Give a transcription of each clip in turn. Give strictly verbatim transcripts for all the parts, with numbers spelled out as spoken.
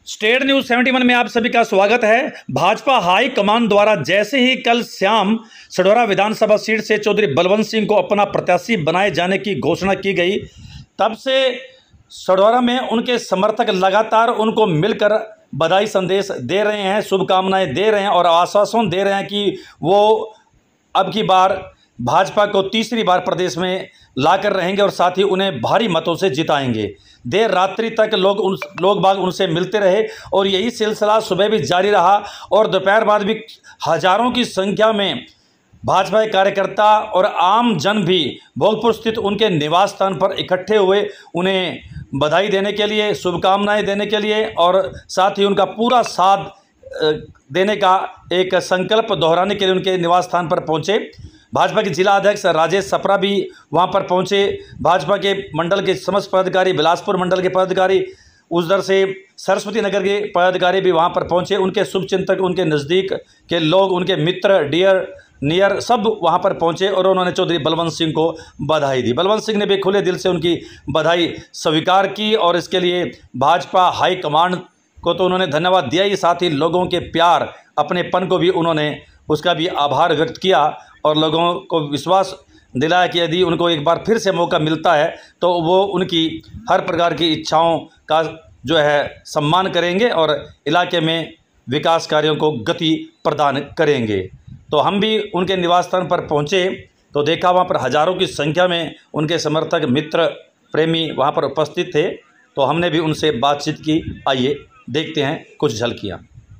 State news इकहत्तर में आप सभी का स्वागत है। भाजपा हाई कमान द्वारा जैसे ही कल शाम सढौरा विधानसभा सीट से चौधरी बलवंत सिंह को अपना प्रत्याशी बनाए जाने की घोषणा की गई, तब से सढौरा में उनके समर्थक लगातार उनको मिलकर बधाई संदेश दे रहे हैं, शुभकामनाएं दे रहे हैं और आश्वासन दे रहे हैं कि वो अब की बार भाजपा को तीसरी बार प्रदेश में लाकर रहेंगे और साथ ही उन्हें भारी मतों से जिताएंगे। देर रात्रि तक लोग उन लोग बाग उनसे मिलते रहे और यही सिलसिला सुबह भी जारी रहा और दोपहर बाद भी हजारों की संख्या में भाजपा कार्यकर्ता और आम जन भी भोगपुर स्थित उनके निवास स्थान पर इकट्ठे हुए, उन्हें बधाई देने के लिए, शुभकामनाएं देने के लिए और साथ ही उनका पूरा साथ देने का एक संकल्प दोहराने के लिए उनके निवास स्थान पर पहुंचे। भाजपा के जिला अध्यक्ष राजेश सप्रा भी वहां पर पहुंचे। भाजपा के मंडल के समस्त पदाधिकारी, बिलासपुर मंडल के पदाधिकारी, उधर से सरस्वती नगर के पदाधिकारी भी वहां पर पहुंचे। उनके शुभचिंतक, उनके नज़दीक के लोग, उनके मित्र, डियर नियर सब वहां पर पहुंचे और उन्होंने चौधरी बलवंत सिंह को बधाई दी। बलवंत सिंह ने भी खुले दिल से उनकी बधाई स्वीकार की और इसके लिए भाजपा हाईकमांड को तो उन्होंने धन्यवाद दिया ही, साथ ही लोगों के प्यार, अपनेपन को भी उन्होंने उसका भी आभार व्यक्त किया और लोगों को विश्वास दिलाया कि यदि उनको एक बार फिर से मौका मिलता है तो वो उनकी हर प्रकार की इच्छाओं का जो है सम्मान करेंगे और इलाके में विकास कार्यों को गति प्रदान करेंगे। तो हम भी उनके निवास स्थान पर पहुंचे तो देखा वहां पर हज़ारों की संख्या में उनके समर्थक, मित्र, प्रेमी वहां पर उपस्थित थे। तो हमने भी उनसे बातचीत की। आइए देखते हैं कुछ झलकियाँ।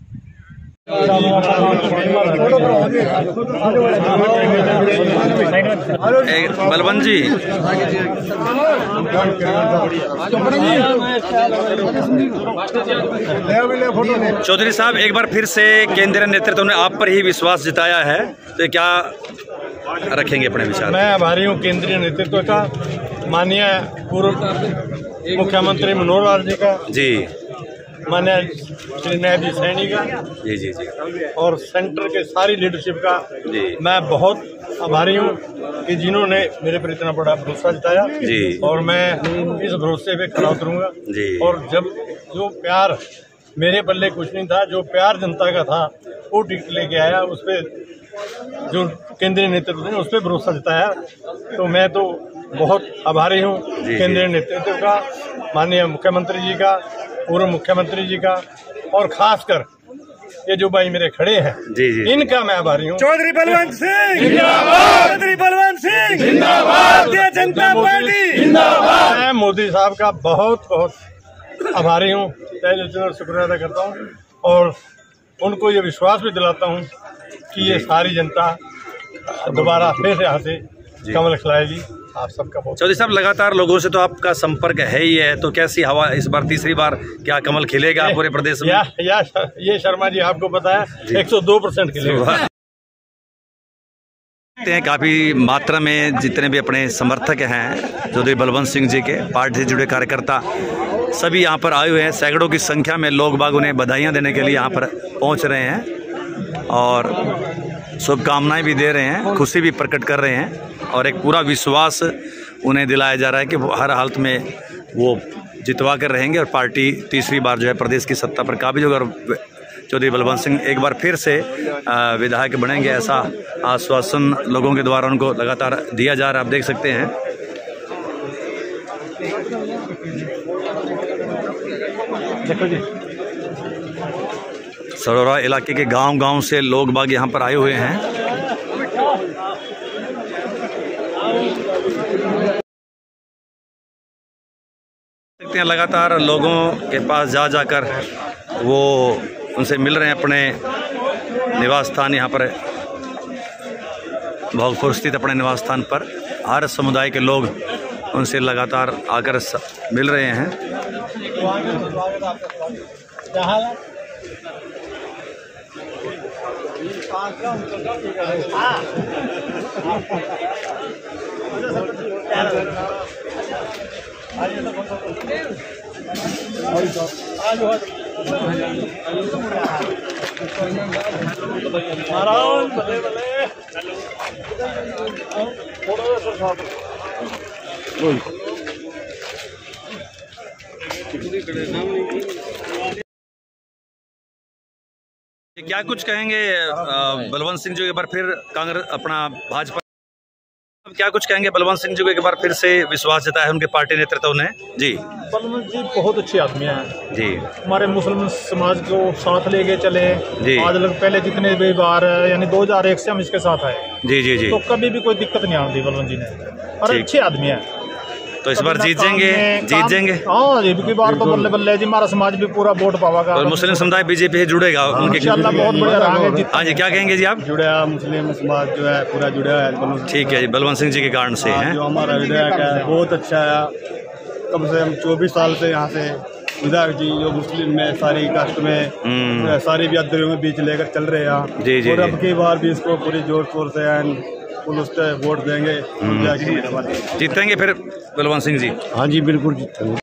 बलवंत जी, चौधरी साहब, एक बार फिर से केंद्रीय नेतृत्व ने आप पर ही विश्वास जताया है, तो क्या रखेंगे अपने विचार? मैं आभारी हूँ केंद्रीय नेतृत्व का, माननीय पूर्व मुख्यमंत्री मनोहर लाल जी का, जी माननीय श्री न्यायाधीश सैनी का, जी जी जी और सेंटर के सारी लीडरशिप का जी मैं बहुत आभारी हूँ कि जिन्होंने मेरे पर इतना बड़ा भरोसा जताया जी और मैं इस भरोसे पे खरा उतरूंगा जी। और जब जो प्यार मेरे पल्ले कुछ नहीं था, जो प्यार जनता का था वो टिकट लेके आया, उस पर जो केंद्रीय नेतृत्व ने उस पर भरोसा जताया, तो मैं तो बहुत आभारी हूँ केंद्रीय नेतृत्व का, माननीय मुख्यमंत्री जी का, पूर्व मुख्यमंत्री जी का और खासकर ये जो भाई मेरे खड़े हैं जी जी इनका मैं आभारी हूँ। चौधरी बलवंत सिंह जिंदाबाद, चौधरी बलवंत सिंह जिंदाबाद, भारतीय जनता पार्टी जिंदाबाद। मैं मोदी साहब का बहुत बहुत आभारी हूँ, तहे दिल से शुक्रिया अदा करता हूँ और उनको ये विश्वास भी दिलाता हूँ कि ये सारी जनता दोबारा फिर से यहाँ से कमल खिलाएगी। आप सबका बहुत। चौधरी साहब, लगातार लोगों से तो आपका संपर्क है ही है, तो कैसी हवा इस बार तीसरी बार, क्या कमल खिलेगा पूरे प्रदेश में? या, या, ये शर्मा जी आपको पता है एक सौ दो परसेंट खिलेगा। हैं काफ़ी मात्रा में जितने भी अपने समर्थक हैं चौधरी बलवंत सिंह जी के, पार्टी से जुड़े कार्यकर्ता सभी यहाँ पर आए हुए हैं। सैकड़ों की संख्या में लोग बाग उन्हें बधाइयाँ देने के लिए यहाँ पर पहुँच रहे हैं और शुभकामनाएं भी दे रहे हैं, खुशी भी प्रकट कर रहे हैं और एक पूरा विश्वास उन्हें दिलाया जा रहा है कि वो हर हालत में वो जितवा कर रहेंगे और पार्टी तीसरी बार जो है प्रदेश की सत्ता पर काबिज होगा और चौधरी बलवंत सिंह एक बार फिर से विधायक बनेंगे, ऐसा आश्वासन लोगों के द्वारा उनको लगातार दिया जा रहा है। आप देख सकते हैं देखो जी, सढौरा इलाके के गांव-गांव से लोग बाग यहाँ पर आए हुए हैं। देखते हैं लगातार लोगों के पास जा जाकर वो उनसे मिल रहे हैं, अपने निवास स्थान यहाँ पर भोगपुर स्थित अपने निवास स्थान पर हर समुदाय के लोग उनसे लगातार आकर मिल रहे हैं। क्या कुछ कहेंगे बलवंत सिंह जी एक बार फिर कांग्रेस अपना भाजपा, क्या कुछ कहेंगे बलवंत सिंह जी को एक बार फिर से विश्वास जताया है उनके पार्टी नेतृत्व ने? जी बलवंत जी बहुत अच्छे आदमी हैं जी, हमारे मुस्लिम समाज को साथ लेके चले जी। आज लग पहले जितने भी बार यानी दो हजार एक से हम इसके साथ आए जी जी जी, तो कभी भी कोई दिक्कत नहीं आती बलवंत जी ने, और अच्छे आदमी हैं। तो इस बार जीत जाएंगे, जीत जाएंगे हाँ जी, की बार तो बल्ले बल्ले जी, हमारा समाज भी पूरा वोट पावागा और मुस्लिम समुदाय बीजेपी से जुड़ेगा उनके, इंशाल्लाह बहुत बढ़िया रहा। हाँ जी, क्या कहेंगे जी आप? जुड़ा मुस्लिम समाज जो है पूरा जुड़ा है। ठीक है जी, बलवंत सिंह जी के कारण से है। जो हमारा विधायक है बहुत अच्छा है, कम से कम चौबीस साल से यहाँ से विधायक जी जो मुस्लिम में सारी कास्ट में सारी बिरादरियों में बीच लेकर चल रहे हैं जी जी, और अब की बार भी इसको पूरी जोर शोर से पुलिस पे वोट देंगे, जीतेंगे फिर बलवंत सिंह जी? हाँ जी बिल्कुल जीतेंगे,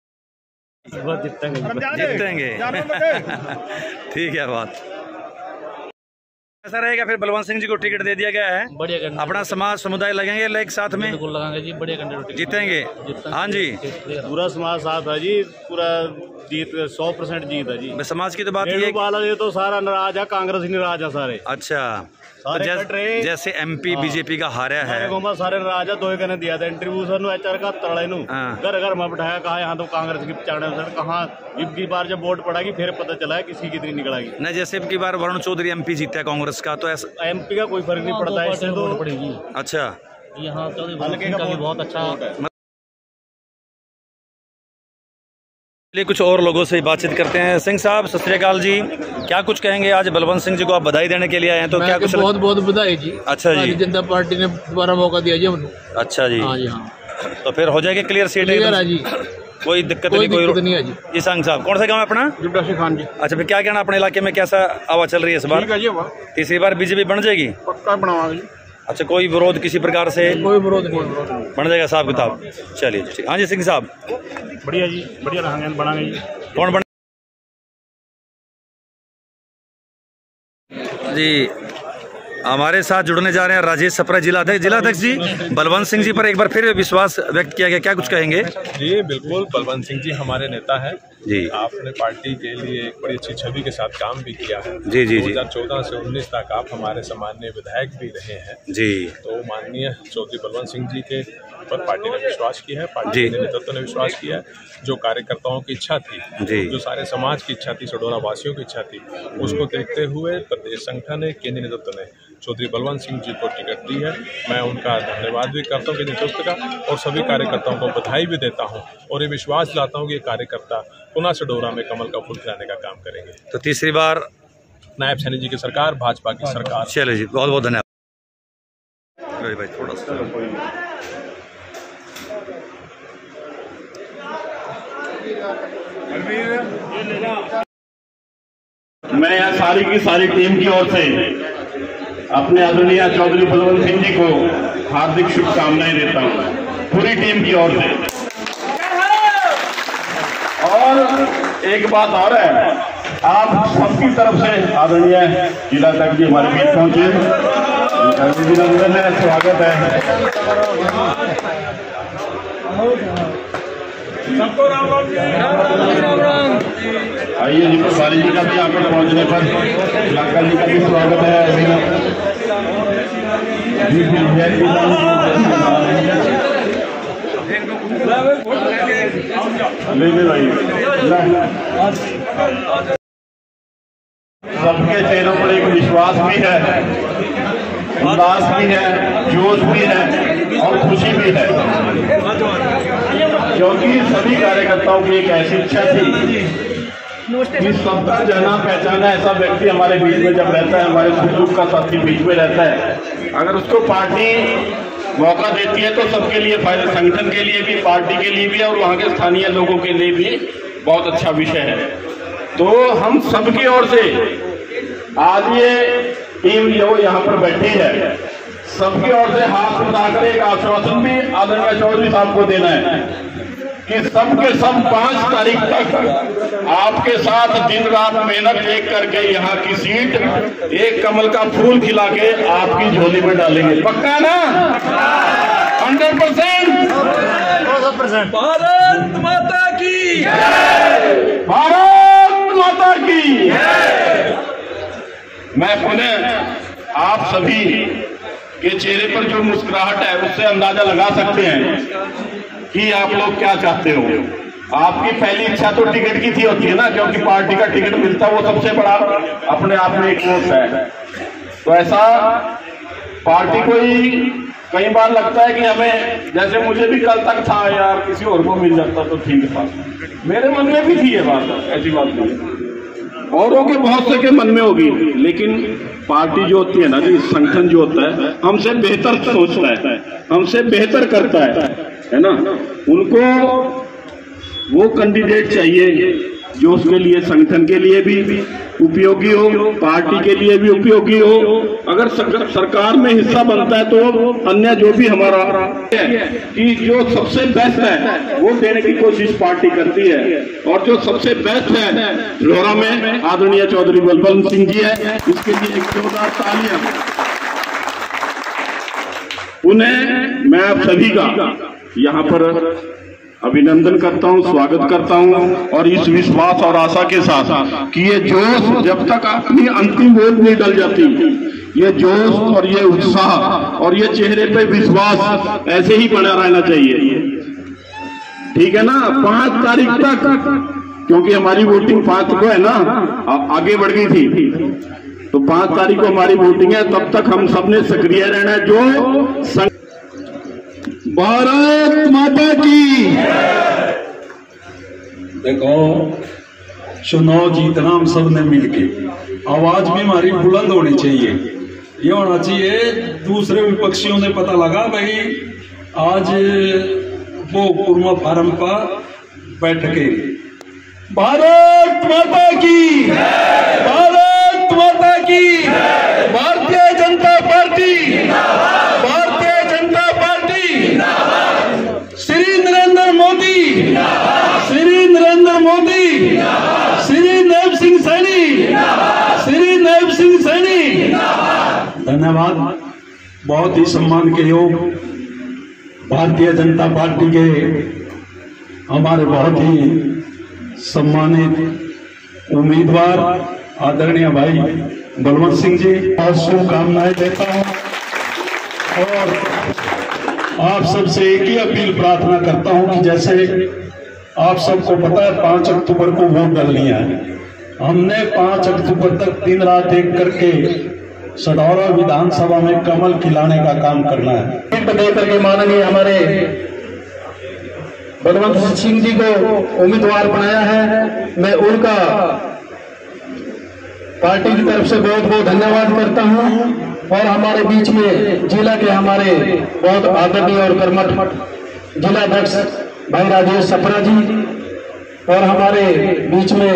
जीतेंगे ठीक है बात। ऐसा रहेगा फिर बलवंत सिंह जी को टिकट दे दिया गया है, बढ़िया, अपना समाज समुदाय लगेंगे एक साथ में, लगाएंगे जी, बढ़िया कैंडिडेट जीतेंगे। हाँ जी, पूरा समाज साथ है जी, पूरा जीत सौ परसेंट जीत है जी। समाज की तो बात ये ये तो सारा नाराज है, कांग्रेस ही नाराज है सारे। अच्छा, तो जैसे, जैसे एमपी बीजेपी का हारा है सारे नाराज है, दो कहने दिया था इंटरव्यू सर एचआर का तड़े नु घर घर में बैठाया, कहा यहाँ तो कांग्रेस की चाड़े सर, कहाँ इबकी बार जब वोट पड़ेगी फिर पता चला है किसी कितनी निकलेगी। नहीं, जैसे इबकी बार वरुण चौधरी एमपी जीता है कांग्रेस का, तो ऐसा एमपी का कोई फर्क नहीं पड़ता है, इससे तो पड़ेगी। अच्छा, यहाँ बहुत अच्छा। चलिए कुछ और लोगों से बातचीत करते हैं। सिंह साहब सत श्री अकाल जी, क्या कुछ कहेंगे? आज बलवंत सिंह जी को आप बधाई देने के लिए आए हैं, तो क्या कुछ? बहुत बहुत बधाई जी। अच्छा जी, जनता पार्टी ने दोबारा मौका दिया जी हमको। अच्छा जी, हाँ जी हाँ, तो फिर हो जाएगी क्लियर सीट है जी, कोई दिक्कत नहीं, कोई नहीं है जी। जी संग साहब, कौन सा गाँव है अपना? जुब्बाशी खान जी। अच्छा, फिर क्या कहना अपने इलाके में, कैसा हवा चल रही है इस बार? तीसरी बार बीजेपी बन जाएगी? पक्का बनावांगे। अच्छा, कोई विरोध किसी प्रकार से? कोई विरोध नहीं, बन जाएगा साहब किताब। चलिए ठीक। हाँ जी सिंह साहब, बढ़िया जी, बढ़िया रहेंगे, बनाएंगे जी। कौन बन जी? हमारे साथ जुड़ने जा रहे हैं राजेश सप्रा, जिला अध्यक्ष। जिला अध्यक्ष जी, बलवंत सिंह जी पर एक बार फिर विश्वास व्यक्त किया गया, क्या कुछ कहेंगे? जी बिल्कुल, बलवंत सिंह जी हमारे नेता हैं जी, आपने पार्टी के लिए एक बड़ी अच्छी छवि के साथ काम भी किया है जी जी, दो हज़ार चौदह से उन्नीस तक आप हमारे सामान्य विधायक भी रहे हैं जी। तो माननीय चौधरी बलवंत सिंह जी के पर पार्टी ने विश्वास किया है, पार्टी के नेतृत्व ने विश्वास किया है। जो कार्यकर्ताओं की इच्छा थी जी, जो सारे समाज की इच्छा थी, सडोरा वासियों की इच्छा थी, उसको देखते हुए प्रदेश संगठन ने, केंद्रीय नेतृत्व ने चौधरी बलवंत सिंह जी को टिकट दी है। मैं उनका धन्यवाद भी करता हूँ कि नेतृत्व का, और सभी कार्यकर्ताओं को बधाई भी देता हूँ और ये विश्वास दिलाता हूँ कि ये कार्यकर्ता पुनः सडोरा में कमल का फूल खिलाने का काम करेंगे। तो तीसरी बार नायब सैनी जी की सरकार, भाजपा की सरकार। चलिए जी, बहुत बहुत धन्यवाद भाई। थोड़ा सा मैं यहाँ सारी की सारी टीम की ओर से अपने आदरणीय चौधरी बलवंत सिंह जी को हार्दिक शुभकामनाएं देता हूँ पूरी टीम की ओर से। और एक बात और है, आप सबकी तरफ से आदरणीय जिला तक जी हमारे बीच पहुंचे, अभिनंदन है, स्वागत है। सबको राम राम। आइए जी, प्रभारी जी का भी यहाँ पर पहुँचने पर लाकर जी का भी स्वागत है। सबके चेहरों पर एक विश्वास भी है, उल्लास भी है, जोश भी है और खुशी भी है, क्योंकि सभी कार्यकर्ताओं की एक ऐसी इच्छा थी कि सबका जाना पहचाना ऐसा व्यक्ति हमारे बीच में जब रहता है, हमारे सुख दुख का साथी बीच में रहता है, अगर उसको पार्टी मौका देती है तो सबके लिए फायदा, संगठन के लिए भी, पार्टी के लिए भी और वहाँ के स्थानीय लोगों के लिए भी बहुत अच्छा विषय है। तो हम सबकी ओर से आज ये टीम जो यहाँ पर बैठी है, सबकी ओर से हाथ उठाकर एक आश्वासन भी आदरणीय चौधरी साहब को देना है कि सबके सब पांच तारीख तक आपके साथ दिन रात मेहनत एक करके यहाँ की सीट एक कमल का फूल खिला के आपकी झोली में डालेंगे। पक्का ना? Hundred percent. भारत माता की भारत माता की। मैं पुनः आप सभी के चेहरे पर जो मुस्कुराहट है उससे अंदाजा लगा सकते हैं कि आप लोग क्या चाहते हो। आपकी पहली इच्छा तो टिकट की थी होती है ना, क्योंकि पार्टी का टिकट मिलता वो सबसे बड़ा अपने आप में एक वोट है। तो ऐसा पार्टी को ही कई बार लगता है कि हमें, जैसे मुझे भी कल तक था यार किसी और को मिल जाता तो ठीक था, मेरे मन में भी थी ये बात, ऐसी बात नहीं, औरों के बहुत से के मन में होगी, लेकिन पार्टी जो होती है ना जी, संगठन जो होता है हमसे बेहतर सोचता है, हमसे बेहतर करता है, है ना। उनको वो कैंडिडेट चाहिए जो उसके लिए, संगठन के लिए भी उपयोगी हो, पार्टी के लिए भी उपयोगी हो। अगर सरकार में हिस्सा बनता है तो अन्य जो भी हमारा है कि जो सबसे बेस्ट है वो देने की कोशिश पार्टी करती है, और जो सबसे बेस्ट है लोहरा में आदरणीय चौधरी बलवंत सिंह जी है, इसके लिए एक जोरदार तालियां। उन्हें मैं आप सभी का यहाँ पर अभिनंदन करता हूं, स्वागत करता हूं, और इस विश्वास और आशा के साथ कि ये जोश जब तक अपनी अंतिम वोट नहीं डल जाती, ये जोश और ये उत्साह और ये चेहरे पे विश्वास ऐसे ही बना रहना चाहिए, ठीक है ना। पांच तारीख तक, क्योंकि हमारी वोटिंग पांच को है ना, आगे बढ़ गई थी, तो पांच तारीख को हमारी वोटिंग है, तब तक हम सबने सक्रिय रहना है। जो भारत माता की देखो, चुनाव जीतना हम सब ने मिलके, आवाज भी हमारी बुलंद होनी चाहिए। ये होना चाहिए दूसरे विपक्षियों ने पता लगा भाई आज वो कुर्मा फार्म का बैठके, भारत माता की, भारत माता की, भारतीय जनता पार्टी, भारतीय जनता पार्टी, श्री नरेंद्र मोदी, श्री नरेंद्र मोदी, श्री नैब सिंह सैनी, श्री नैब सिंह सैनी। धन्यवाद। बहुत ही सम्मान के योग भारतीय जनता पार्टी के हमारे बहुत ही सम्मानित उम्मीदवार आदरणीय भाई बलवंत सिंह जी, बहुत शुभकामनाएं देता हूं, और आप सबसे एक ही अपील प्रार्थना करता हूं कि जैसे आप सबको पता है पांच अक्टूबर को वोट डालनी है, हमने पांच अक्टूबर तक दिन रात एक करके सडौरा विधानसभा में कमल खिलाने का काम करना है। देकर के माननीय हमारे बलवंत सिंह जी को उम्मीदवार बनाया है, मैं उनका पार्टी की तरफ से बहुत बहुत धन्यवाद करता हूं। और हमारे बीच में जिला के हमारे बहुत आदरणीय और कर्मठ जिला अध्यक्ष भाई राजेश सपरा जी, और हमारे बीच में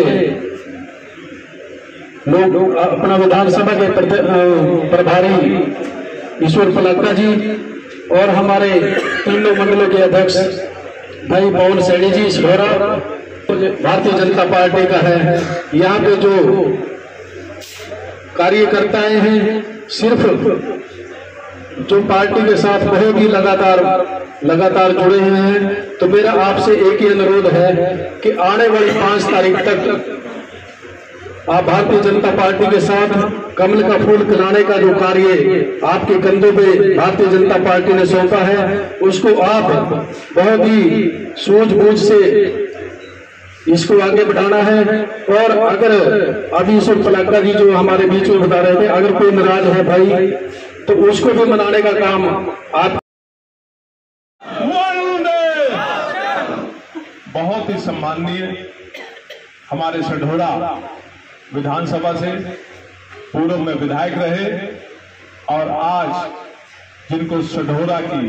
लोग अपना विधानसभा के प्रभारी ईश्वर पलक्का जी, और हमारे तीनों मंडलों के अध्यक्ष भाई पवन सैनी जी, सोहरा भारतीय जनता पार्टी का है। यहाँ पे जो कार्यकर्ताएं हैं सिर्फ जो पार्टी के साथ बहुत ही लगातार लगातार जुड़े हुए हैं, तो मेरा आपसे एक ही अनुरोध है कि आने वाली पांच तारीख तक आप भारतीय जनता पार्टी के साथ कमल का फूल खिलाने का जो कार्य आपके कंधों पे भारतीय जनता पार्टी ने सौंपा है, उसको आप बहुत ही सूझबूझ से इसको आगे बढ़ाना है। और अगर अभी ईश्वर पलक्का जी जो हमारे बीच में बता रहे थे, अगर कोई नाराज है भाई तो उसको भी मनाने का काम आप। बहुत ही सम्माननीय हमारे सढौरा विधानसभा से पूर्व में विधायक रहे, और आज जिनको सढौरा की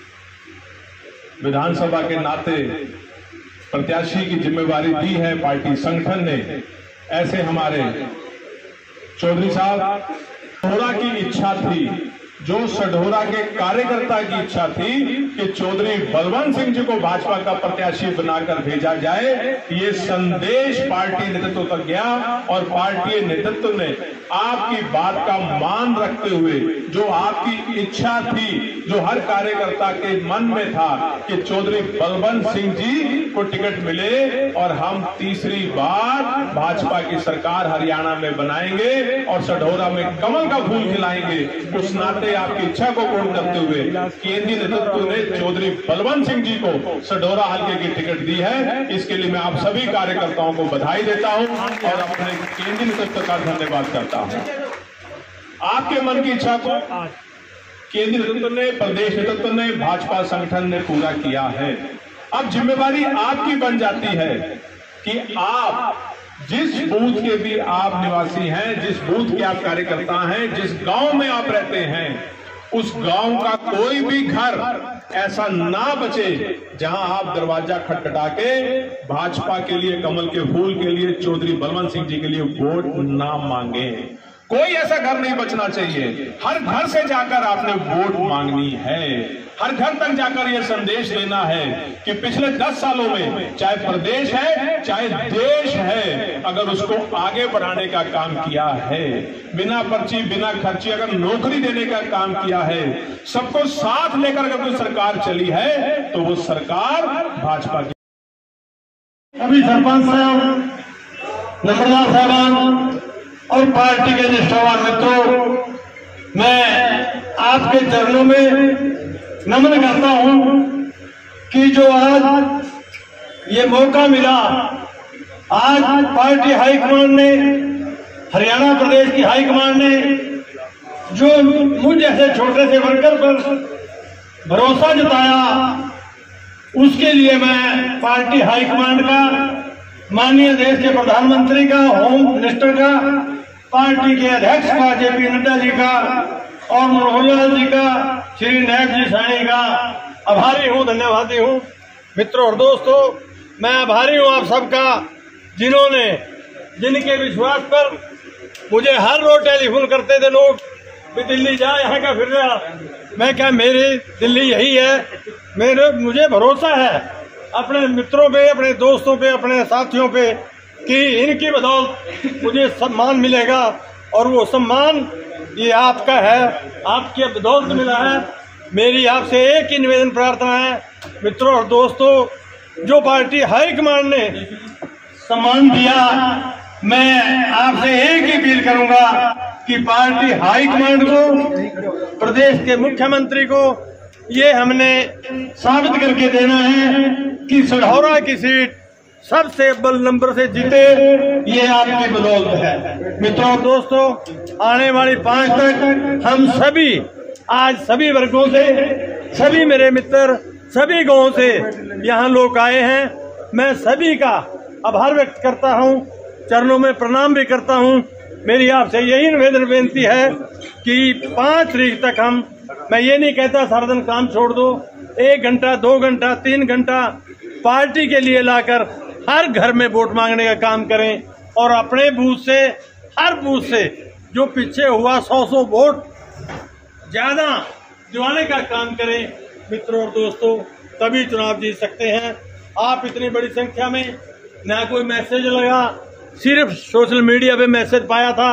विधानसभा के नाते प्रत्याशी की जिम्मेवारी दी है पार्टी संगठन ने, ऐसे हमारे चौधरी साहब, सढौरा की इच्छा थी जो सढौरा के कार्यकर्ता की इच्छा थी कि चौधरी बलवंत सिंह जी को भाजपा का प्रत्याशी बनाकर भेजा जाए, ये संदेश पार्टी नेतृत्व तक गया और पार्टी नेतृत्व ने आपकी बात का मान रखते हुए, जो आपकी इच्छा थी, जो हर कार्यकर्ता के मन में था कि चौधरी बलवंत सिंह जी को टिकट मिले और हम तीसरी बार भाजपा की सरकार हरियाणा में बनाएंगे और सढौरा में कमल का फूल खिलाएंगे, उस नाते आपकी इच्छा को पूर्ण करते हुए केंद्रीय नेतृत्व ने चौधरी बलवंत सिंह जी को सढौरा हल्के की टिकट दी है। इसके लिए मैं आप सभी कार्यकर्ताओं को बधाई देता हूं और अपने केंद्रीय नेतृत्व का धन्यवाद करता हूं। आपके मन की इच्छा को केंद्रीय नेतृत्व ने, प्रदेश नेतृत्व ने, भाजपा संगठन ने पूरा किया है। अब जिम्मेवारी आपकी बन जाती है कि आप जिस बूथ के भी आप निवासी हैं, जिस बूथ के आप कार्यकर्ता हैं, जिस गांव में आप रहते हैं, उस गांव का कोई भी घर ऐसा ना बचे जहां आप दरवाजा खटखटा के भाजपा के लिए, कमल के फूल के लिए, चौधरी बलवंत सिंह जी के लिए वोट ना मांगे। कोई ऐसा घर नहीं बचना चाहिए। हर घर से जाकर आपने वोट मांगनी है, हर घर तक जाकर यह संदेश देना है कि पिछले दस सालों में चाहे प्रदेश है चाहे देश है, अगर उसको आगे बढ़ाने का काम किया है, बिना पर्ची बिना खर्ची अगर नौकरी देने का काम किया है, सबको साथ लेकर अगर कोई सरकार चली है तो वो सरकार भाजपा की। अभी सरपंच साहब, नंबरदार साहबान और पार्टी के निष्ठावान मित्रों, मैं आपके चरणों में नमन करता हूं कि जो आज ये मौका मिला, आज पार्टी हाईकमान ने, हरियाणा प्रदेश की हाईकमान ने जो मुझ जैसे छोटे से वर्कर पर भरोसा जताया, उसके लिए मैं पार्टी हाईकमान का, माननीय देश के प्रधानमंत्री का, होम मिनिस्टर का, पार्टी के अध्यक्ष का जेपी नड्डा जी का और मनोहर लाल जी का, श्री नायब जी सैनी का आभारी हूँ, धन्यवादी हूँ। मित्रों और दोस्तों, मैं आभारी हूँ आप सबका, जिन्होंने, जिनके विश्वास पर मुझे हर रोज टेलीफोन करते थे लोग भी, दिल्ली जा, यहाँ का फिर रहा। मैं क्या, मेरी दिल्ली यही है, मेरे मुझे भरोसा है अपने मित्रों पे, अपने दोस्तों पे, अपने साथियों पे कि इनकी बदौलत मुझे सम्मान मिलेगा और वो सम्मान ये आपका है, आपकी बदौलत मिला है। मेरी आपसे एक ही निवेदन प्रार्थना है मित्रों और दोस्तों, जो पार्टी हाईकमान ने सम्मान दिया, मैं आपसे एक ही अपील करूंगा कि पार्टी हाईकमान को, प्रदेश के मुख्यमंत्री को ये हमने साबित करके देना है कि सढौरा की सीट सबसे अव्वल नंबर से जीते, ये आपकी बदौलत है। मित्रों और दोस्तों, आने वाली पांच तक हम सभी, आज सभी वर्गों से, सभी मेरे मित्र, सभी गांवों से यहाँ लोग आए हैं, मैं सभी का आभार व्यक्त करता हूँ, चरणों में प्रणाम भी करता हूँ। मेरी आपसे यही निवेदन बेनती है कि पाँच तारीख तक हम, मैं ये नहीं कहता सारा दिन काम छोड़ दो, एक घंटा, दो घंटा, तीन घंटा पार्टी के लिए लाकर हर घर में वोट मांगने का काम करें और अपने बूथ से, हर बूथ से जो पीछे हुआ सौ सौ वोट ज्यादा दिवाने का काम करें। मित्रों और दोस्तों, तभी चुनाव जीत सकते हैं। आप इतनी बड़ी संख्या में, ना कोई मैसेज लगा, सिर्फ सोशल मीडिया पे मैसेज पाया था।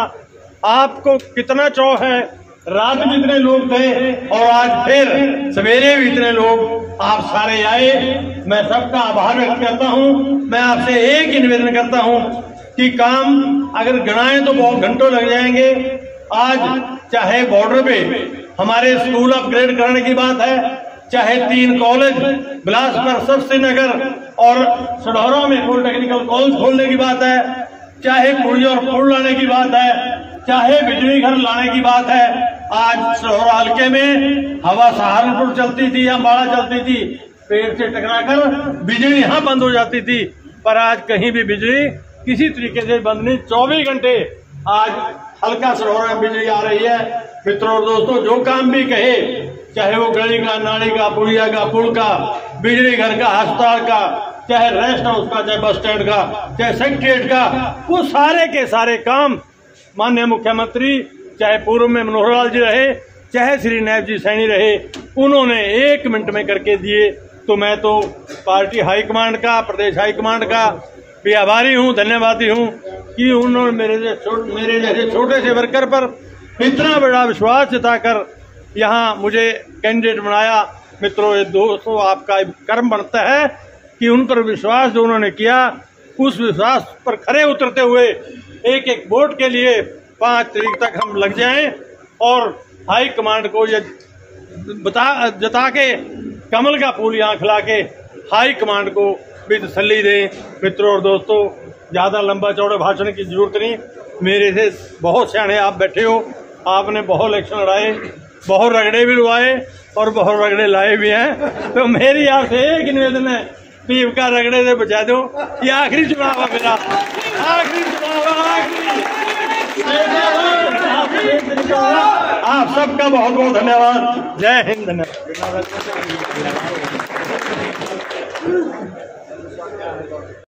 आपको कितना चौह है, रात में इतने लोग थे और आज फिर सवेरे भी इतने लोग आप सारे आए, मैं सबका आभार व्यक्त करता हूं। मैं आपसे एक ही निवेदन करता हूं कि काम अगर गिनाएं तो बहुत घंटों लग जाएंगे। आज चाहे बॉर्डर पे हमारे स्कूल अपग्रेड करने की बात है, चाहे तीन कॉलेज बिलासपुर, सब श्रीनगर और सढौरा में पॉलिटेक्निकल कॉलेज खोलने की बात है, चाहे पुड़ी और पुल लाने की बात है, चाहे बिजली घर लाने की बात है। आज सढौरा हल्के में हवा सहारनपुर चलती थी, अम्बाड़ा चलती थी, पेड़ से टकराकर बिजली यहाँ बंद हो जाती थी, पर आज कहीं भी बिजली किसी तरीके से बंद नहीं, चौबीस घंटे आज हल्का सढौरा में बिजली आ रही है। मित्रों और दोस्तों, जो काम भी कहे, चाहे वो गली का, नाली का, पुलिया का, पुल का, बिजली घर का, अस्पताल का, चाहे रेस्ट हाउस का, चाहे बस स्टैंड का, चाहे सेक्रेटरीट का, वो सारे के सारे काम माननीय मुख्यमंत्री, चाहे पूर्व में मनोहर लाल जी रहे, चाहे श्री नायब जी सैनी रहे, उन्होंने एक मिनट में करके दिए। तो मैं तो पार्टी हाईकमांड का, प्रदेश हाईकमांड का भी आभारी हूँ, धन्यवादी हूँ कि उन्होंने मेरे जैसे मेरे जैसे छोटे से वर्कर पर इतना बड़ा विश्वास जताकर यहाँ मुझे कैंडिडेट बनाया। मित्रों, ये दोस्तों, आपका कर्म बनता है कि उन पर विश्वास जो उन्होंने किया, उस विश्वास पर खरे उतरते हुए एक एक वोट के लिए पाँच तारीख तक हम लग जाएं और हाई कमांड को ये बता जता के कमल का फूल यहाँ खिला के हाई कमांड को भी तसल्ली दें। मित्रों और दोस्तों, ज़्यादा लंबा चौड़ा भाषण की जरूरत नहीं, मेरे से बहुत सियाने आप बैठे हो, आपने बहुत इलेक्शन लड़ाए, बहुत रगड़े भी लुआए और बहुत रगड़े लाए भी हैं। तो मेरी आपसे एक निवेदन है, पीप का रगड़े से बचा दो। ये आखिरी चुनाव है मेरा, आखिरी चुनाव है, आखिरी। आप सबका बहुत बहुत धन्यवाद। जय हिंद। धन्यवाद।